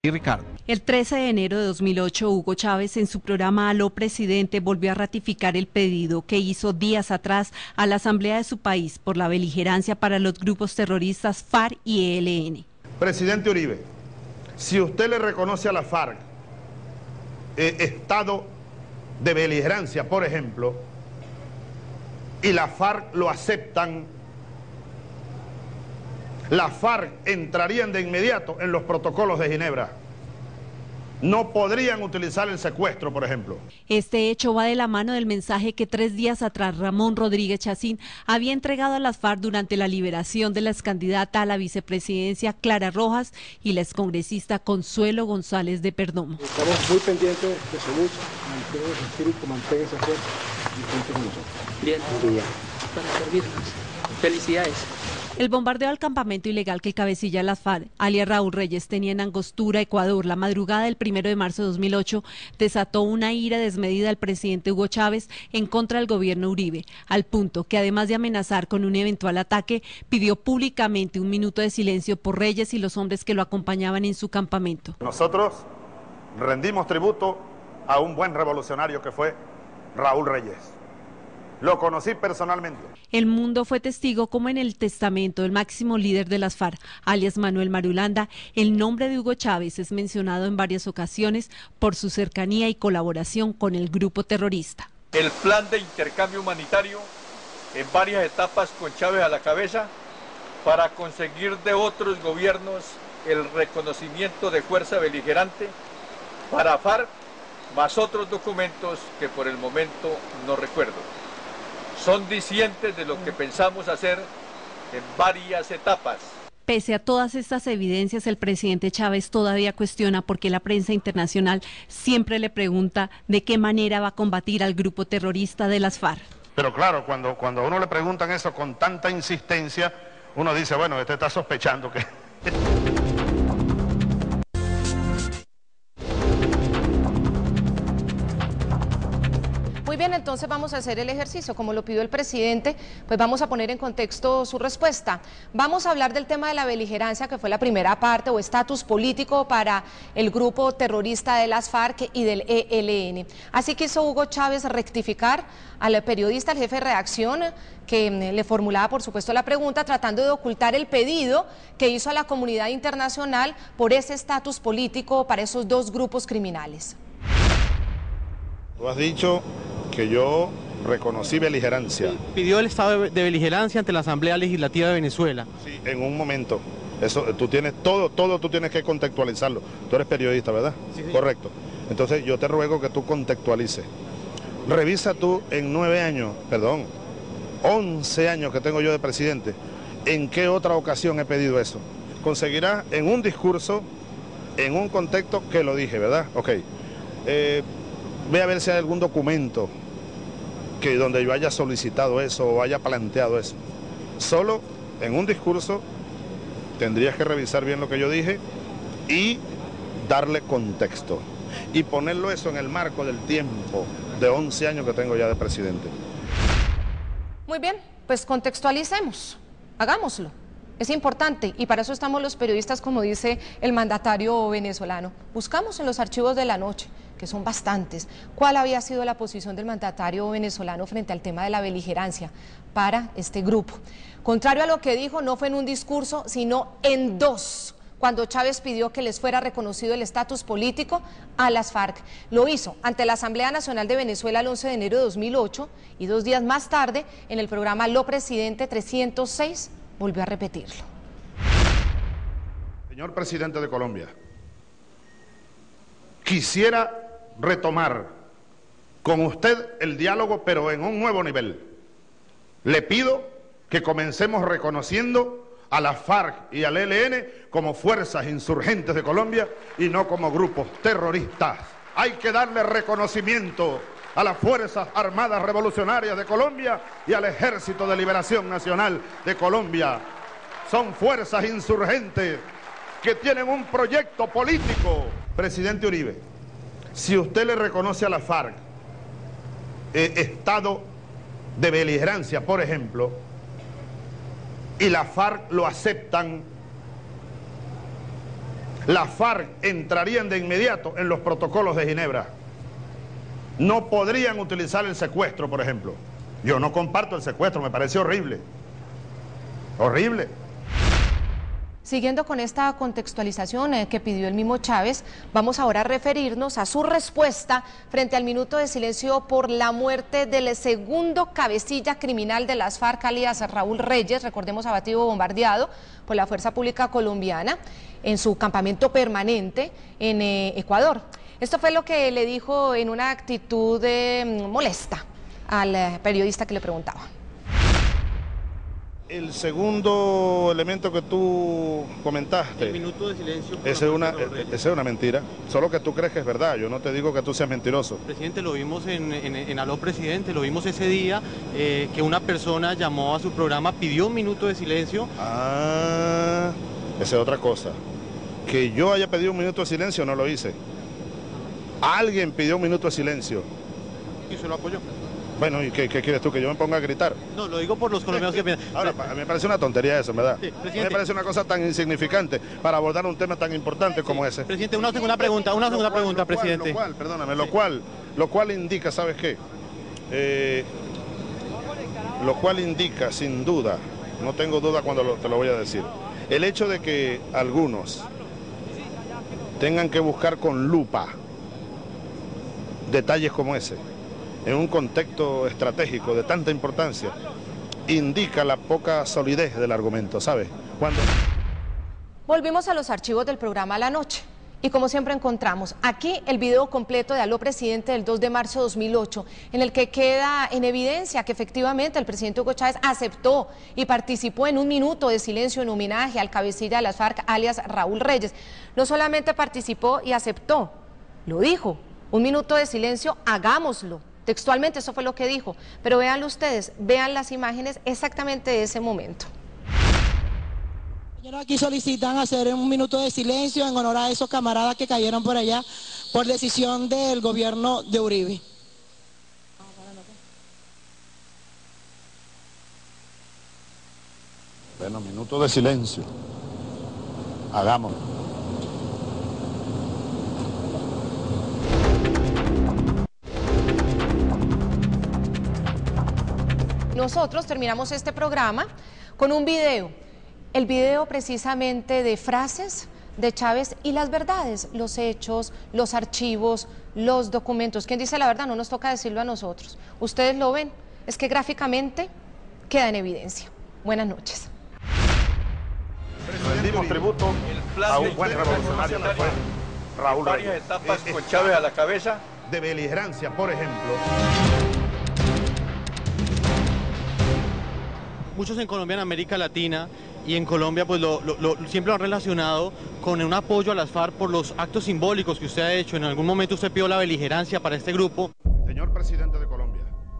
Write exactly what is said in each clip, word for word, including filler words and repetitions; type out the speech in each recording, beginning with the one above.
Y Ricardo. El trece de enero de dos mil ocho, Hugo Chávez, en su programa Aló Presidente, volvió a ratificar el pedido que hizo días atrás a la Asamblea de su país por la beligerancia para los grupos terroristas FARC y E L N. Presidente Uribe, si usted le reconoce a la FARC eh, estado de beligerancia, por ejemplo, y la FARC lo aceptan, la FARC entrarían de inmediato en los protocolos de Ginebra. No podrían utilizar el secuestro, por ejemplo. Este hecho va de la mano del mensaje que tres días atrás Ramón Rodríguez Chacín había entregado a las FARC durante la liberación de la excandidata a la vicepresidencia Clara Rojas y la excongresista Consuelo González de Perdomo. Estamos muy pendientes de su lucha, mantenga ese espíritu, mantenga esa fuerza y cuente con nosotros. Bien, Bien. para servirnos. Felicidades. El bombardeo al campamento ilegal que el cabecilla de las FARC, alias Raúl Reyes, tenía en Angostura, Ecuador, la madrugada del primero de marzo de dos mil ocho, desató una ira desmedida del presidente Hugo Chávez en contra del gobierno Uribe, al punto que además de amenazar con un eventual ataque, pidió públicamente un minuto de silencio por Reyes y los hombres que lo acompañaban en su campamento. Nosotros rendimos tributo a un buen revolucionario que fue Raúl Reyes. Lo conocí personalmente. El mundo fue testigo como en el testamento del máximo líder de las FARC, alias Manuel Marulanda, el nombre de Hugo Chávez es mencionado en varias ocasiones por su cercanía y colaboración con el grupo terrorista. El plan de intercambio humanitario en varias etapas con Chávez a la cabeza para conseguir de otros gobiernos el reconocimiento de fuerza beligerante para FARC, más otros documentos que por el momento no recuerdo. Son discientes de lo que pensamos hacer en varias etapas. Pese a todas estas evidencias, el presidente Chávez todavía cuestiona por qué la prensa internacional siempre le pregunta de qué manera va a combatir al grupo terrorista de las FARC. Pero claro, cuando, cuando a uno le preguntan eso con tanta insistencia, uno dice, bueno, este está sospechando que... Muy bien, entonces vamos a hacer el ejercicio. Como lo pidió el presidente, pues vamos a poner en contexto su respuesta. Vamos a hablar del tema de la beligerancia, que fue la primera parte o estatus político para el grupo terrorista de las FARC y del E L N. Así quiso Hugo Chávez rectificar al periodista, al jefe de redacción, que le formulaba por supuesto la pregunta, tratando de ocultar el pedido que hizo a la comunidad internacional por ese estatus político para esos dos grupos criminales. Tú has dicho que yo reconocí beligerancia. Sí, pidió el estado de beligerancia ante la Asamblea Legislativa de Venezuela. Sí, en un momento. Eso, tú tienes todo, todo tú tienes que contextualizarlo. Tú eres periodista, ¿verdad? Sí, sí. Correcto. Entonces yo te ruego que tú contextualices. Revisa tú en nueve años, perdón, once años que tengo yo de presidente, ¿en qué otra ocasión he pedido eso? Conseguirás en un discurso, en un contexto que lo dije, ¿verdad? Ok. Eh, ve a ver si hay algún documento que donde yo haya solicitado eso o haya planteado eso. Solo en un discurso tendrías que revisar bien lo que yo dije y darle contexto y ponerlo eso en el marco del tiempo de once años que tengo ya de presidente. Muy bien, pues contextualicemos, hagámoslo. Es importante y para eso estamos los periodistas, como dice el mandatario venezolano. Buscamos en los archivos de la noche, que son bastantes, cuál había sido la posición del mandatario venezolano frente al tema de la beligerancia para este grupo. Contrario a lo que dijo, no fue en un discurso, sino en dos, cuando Chávez pidió que les fuera reconocido el estatus político a las FARC. Lo hizo ante la Asamblea Nacional de Venezuela el once de enero de dos mil ocho y dos días más tarde en el programa Lo Presidente trescientos seis volvió a repetirlo. Señor presidente de Colombia, quisiera retomar con usted el diálogo, pero en un nuevo nivel. Le pido que comencemos reconociendo a la FARC y al E L N como fuerzas insurgentes de Colombia y no como grupos terroristas. Hay que darle reconocimiento a las Fuerzas Armadas Revolucionarias de Colombia y al Ejército de Liberación Nacional de Colombia. Son fuerzas insurgentes que tienen un proyecto político. Presidente Uribe, si usted le reconoce a la FARC eh, estado de beligerancia, por ejemplo, y la FARC lo aceptan, las FARC entrarían de inmediato en los protocolos de Ginebra. No podrían utilizar el secuestro, por ejemplo. Yo no comparto el secuestro, me parece horrible. Horrible. Siguiendo con esta contextualización eh, que pidió el mismo Chávez, vamos ahora a referirnos a su respuesta frente al minuto de silencio por la muerte del segundo cabecilla criminal de las FARC, alias Raúl Reyes, recordemos abatido o bombardeado por la Fuerza Pública Colombiana en su campamento permanente en eh, Ecuador. Esto fue lo que le dijo en una actitud eh, molesta al eh, periodista que le preguntaba. El segundo elemento que tú comentaste, El minuto de silencio. por esa la es una, muerte de Raúl Reyes. esa es una mentira, solo que tú crees que es verdad, yo no te digo que tú seas mentiroso. Presidente, lo vimos en, en, en Aló Presidente, lo vimos ese día eh, que una persona llamó a su programa, pidió un minuto de silencio. Ah, esa es otra cosa. Que yo haya pedido un minuto de silencio no lo hice. Alguien pidió un minuto de silencio. Y se lo apoyó. Bueno, ¿y qué, qué quieres tú? ¿Que yo me ponga a gritar? No, lo digo por los colombianos que piensan. Ahora, a mí me parece una tontería eso, ¿verdad? Sí, A mí presidente. me parece una cosa tan insignificante para abordar un tema tan importante como ese. Presidente, una segunda pregunta, una segunda Lo cual- pregunta, lo cual- presidente. Lo cual, perdóname, lo cual, lo cual indica, ¿sabes qué? Eh, lo cual indica, sin duda, no tengo duda cuando lo- te lo voy a decir, el hecho de que algunos tengan que buscar con lupa detalles como ese, en un contexto estratégico de tanta importancia, indica la poca solidez del argumento, ¿sabes? Cuando... Volvimos a los archivos del programa La Noche y como siempre encontramos aquí el video completo de Aló Presidente del dos de marzo de dos mil ocho, en el que queda en evidencia que efectivamente el presidente Hugo Chávez aceptó y participó en un minuto de silencio en homenaje al cabecilla de las FARC, alias Raúl Reyes. No solamente participó y aceptó, lo dijo, un minuto de silencio, hagámoslo. Textualmente eso fue lo que dijo, pero véanlo ustedes, vean las imágenes exactamente de ese momento. Aquí solicitan hacer un minuto de silencio en honor a esos camaradas que cayeron por allá por decisión del gobierno de Uribe. Bueno, minuto de silencio. Hagámoslo. Nosotros terminamos este programa con un video, el video precisamente de frases de Chávez y las verdades, los hechos, los archivos, los documentos. ¿Quién dice la verdad? No nos toca decirlo a nosotros. Ustedes lo ven, es que gráficamente queda en evidencia. Buenas noches. Rendimos tributo El plan a de un buen historia revolucionario que fue revolucionaria, Raúl varias Reyes. etapas Eh, con eh, Chávez a la cabeza. de beligerancia, por ejemplo. Muchos en Colombia, en América Latina y en Colombia, pues lo, lo- lo- siempre lo han relacionado con un apoyo a las FARC por los actos simbólicos que usted ha hecho. En algún momento usted pidió la beligerancia para este grupo. Señor presidente de Colombia,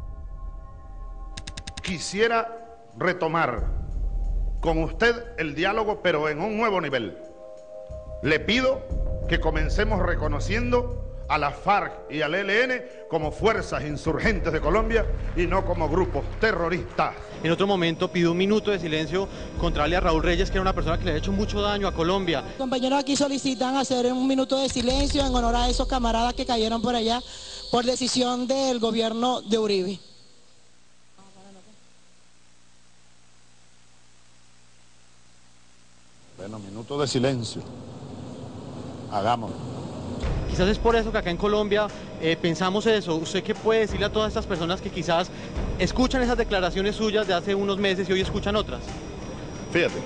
quisiera retomar con usted el diálogo, pero en un nuevo nivel. Le pido que comencemos reconociendo a la FARC y al E L N como fuerzas insurgentes de Colombia y no como grupos terroristas. En otro momento pidió un minuto de silencio contra alias Raúl Reyes, que era una persona que le ha hecho mucho daño a Colombia. Compañeros, aquí solicitan hacer un minuto de silencio en honor a esos camaradas que cayeron por allá por decisión del gobierno de Uribe. Bueno, minuto de silencio. Hagámoslo. Quizás es por eso que acá en Colombia eh, pensamos eso. ¿Usted qué puede decirle a todas estas personas que quizás escuchan esas declaraciones suyas de hace unos meses y hoy escuchan otras? Fíjate,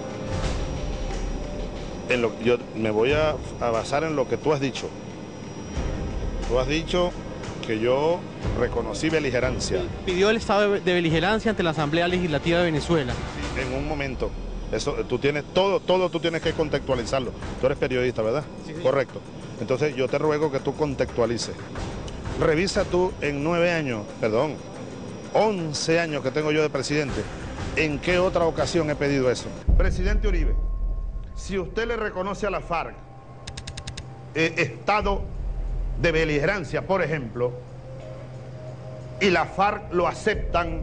en lo, yo me voy a, a basar en lo que tú has dicho. Tú has dicho que yo reconocí beligerancia Pidió el estado de, de beligerancia ante la Asamblea Legislativa de Venezuela. en un momento. Eso, tú tienes todo, todo tú tienes que contextualizarlo. Tú eres periodista, ¿verdad? Sí, sí. Correcto. Entonces yo te ruego que tú contextualices. Revisa tú en nueve años, perdón, once años que tengo yo de presidente, ¿en qué otra ocasión he pedido eso? Presidente Uribe, si usted le reconoce a la FARC eh, estado de beligerancia, por ejemplo, y la FARC lo aceptan,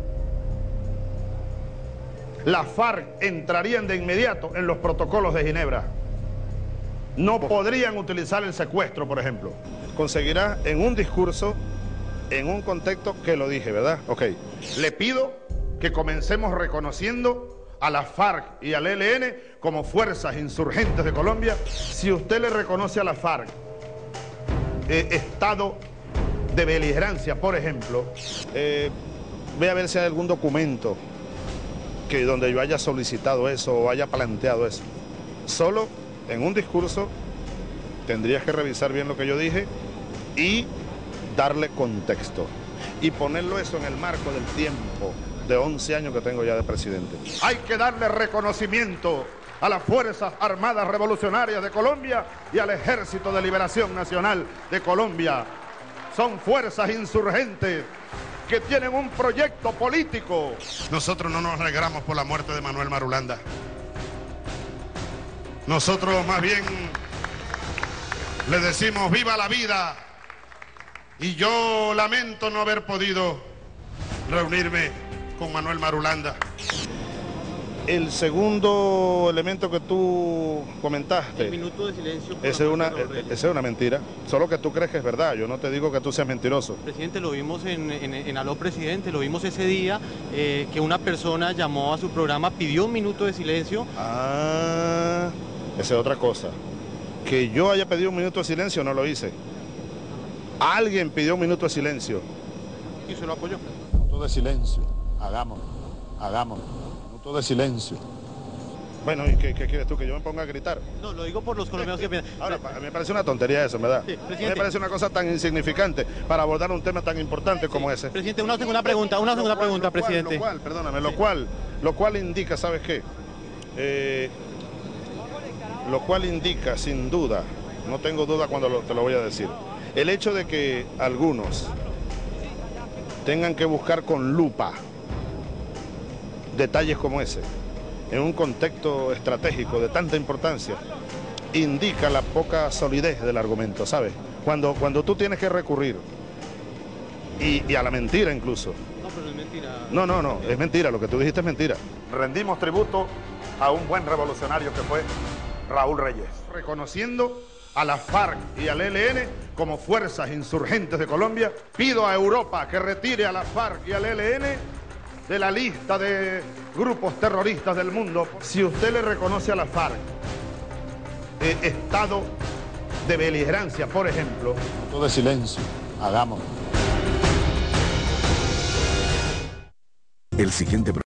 las FARC entrarían de inmediato en los protocolos de Ginebra. no podrían utilizar el secuestro, por ejemplo. Conseguirá en un discurso, en un contexto que lo dije, ¿verdad? Ok. Le pido que comencemos reconociendo a la FARC y al E L N como fuerzas insurgentes de Colombia. Si usted le reconoce a la FARC eh, estado de beligerancia, por ejemplo, eh, ve a ver si hay algún documento que donde yo haya solicitado eso o haya planteado eso. Solo en un discurso tendrías que revisar bien lo que yo dije y darle contexto y ponerlo eso en el marco del tiempo de once años que tengo ya de presidente. Hay que darle reconocimiento a las Fuerzas Armadas Revolucionarias de Colombia y al Ejército de Liberación Nacional de Colombia. Son fuerzas insurgentes que tienen un proyecto político. Nosotros no nos alegramos por la muerte de Manuel Marulanda. Nosotros más bien le decimos viva la vida, y yo lamento no haber podido reunirme con Manuel Marulanda. El segundo elemento que tú comentaste, El minuto de silencio. por esa la es una, muerte de Raúl Reyes. esa es una mentira, solo que tú crees que es verdad, yo no te digo que tú seas mentiroso. Presidente, lo vimos en, en, en Aló Presidente, lo vimos ese día eh, que una persona llamó a su programa, pidió un minuto de silencio. Ah, esa es otra cosa. Que yo haya pedido un minuto de silencio no lo hice. Alguien pidió un minuto de silencio. Y se lo apoyó. Minuto de silencio, hagámoslo, hagámoslo. Minuto de silencio. Bueno, ¿y qué, qué quieres tú? ¿Que yo me ponga a gritar? No, lo digo por los colombianos que piensan. Ahora, a mí me parece una tontería eso, ¿verdad? Sí, presidente. Me parece una cosa tan insignificante para abordar un tema tan importante como ese. Presidente, una segunda pregunta, una segunda Lo cual- pregunta, lo cual- presidente. Lo cual, perdóname, lo cual, lo cual indica, ¿sabes qué? Eh, lo cual indica, sin duda, no tengo duda cuando lo- te lo voy a decir, el hecho de que algunos tengan que buscar con lupa detalles como ese, en un contexto estratégico de tanta importancia, indica la poca solidez del argumento, ¿sabes? Cuando, cuando tú tienes que recurrir, y, y a la mentira incluso. No, pero es mentira. No, no, no, es mentira, lo que tú dijiste es mentira. Rendimos tributo a un buen revolucionario que fue Raúl Reyes. Reconociendo a la FARC y al E L N como fuerzas insurgentes de Colombia, pido a Europa que retire a la FARC y al E L N de la lista de grupos terroristas del mundo. Si usted le reconoce a la FARC eh, estado de beligerancia, por ejemplo. Minuto de silencio, hagámoslo. El siguiente